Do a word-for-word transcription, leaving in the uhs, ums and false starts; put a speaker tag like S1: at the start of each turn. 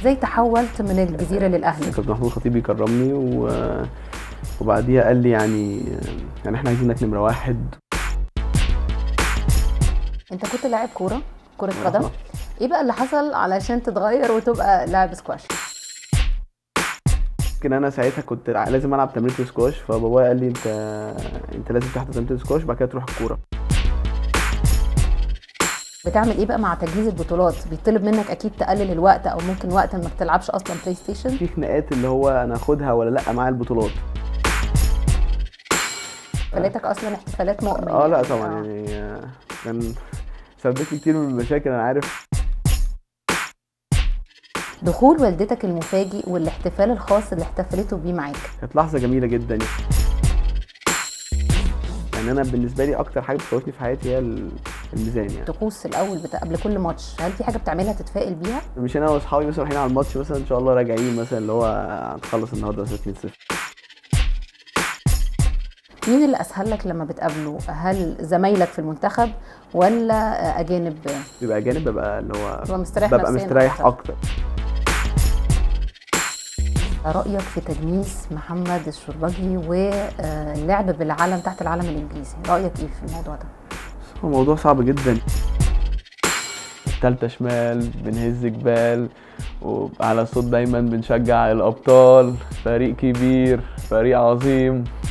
S1: ازاي تحولت من الجزيره للاهلي؟
S2: كابتن محمود الخطيب يكرمني و... وبعديها قال لي يعني يعني احنا عايزينك نمره واحد.
S1: انت كنت لاعب كوره كره قدم، ايه بقى اللي حصل علشان تتغير وتبقى لاعب سكواش؟
S2: يمكن انا ساعتها كنت لازم العب تمرين سكواش، فبابايا قال لي انت انت لازم تحضر تمرين سكواش بعد كده تروح الكوره.
S1: بتعمل ايه بقى مع تجهيز البطولات؟ بيطلب منك اكيد تقلل الوقت او ممكن وقت انك تلعبش اصلا بلاي ستيشن؟
S2: في خناقات اللي هو انا اخدها ولا لا مع البطولات.
S1: احتفالاتك اصلا احتفالات مؤمن
S2: اه لا
S1: يعني.
S2: طبعا
S1: آه.
S2: يعني كان سببت لي كتير من المشاكل انا عارف.
S1: دخول والدتك المفاجئ والاحتفال الخاص اللي احتفلته بيه معاك،
S2: كانت لحظه جميله جدا. يعني انا بالنسبه لي اكتر حاجه بتفوتني في حياتي هي الميزان. يعني
S1: طقوس الاول بتاع قبل كل ماتش، هل في حاجه بتعملها تتفائل بيها؟
S2: مش انا واصحابي مثلا رايحين على الماتش مثلا ان شاء الله راجعين مثلا اللي هو هنخلص النهارده اتنين صفر.
S1: مين اللي اسهل لك لما بتقابله؟ هل زمايلك في المنتخب ولا اجانب؟
S2: بيبقى اجانب، ببقى اللي هو
S1: ببقى مستريح
S2: ببقى
S1: نفسياً
S2: مستريح
S1: أكتر.
S2: اكتر.
S1: رأيك في تجنيس محمد الشربجي واللعب بالعلم تحت العلم الإنجليزي، رأيك إيه في الموضوع ده؟
S2: هو موضوع صعب جدا. التالتة شمال بنهز جبال وعلى صوت دايما بنشجع الأبطال، فريق كبير فريق عظيم.